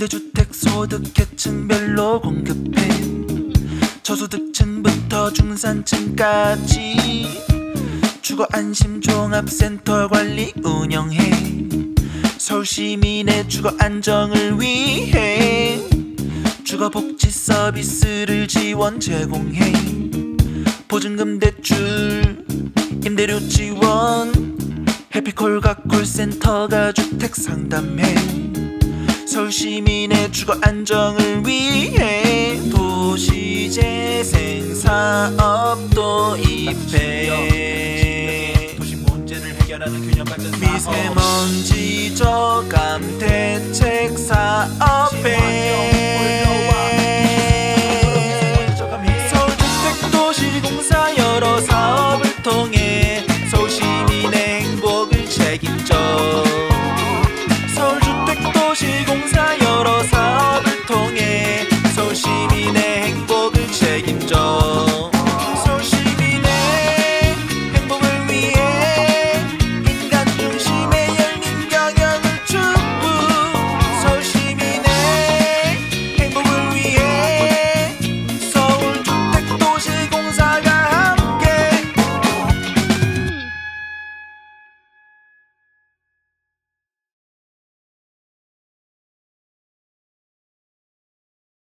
임대주택 소득계층별로 공급해 저소득층부터 중산층까지 주거안심 종합센터 관리 운영해 서울시민의 주거안정을 위해 주거복지 서비스를 지원 제공해 보증금 대출 임대료 지원 해피콜과 콜센터가 주택 상담해 서울시민의 주거안정을 위해 도시재생 사업도 입해 도시 문제를 해결하는 균형 발전 사업 미세먼지 저감 대책 사업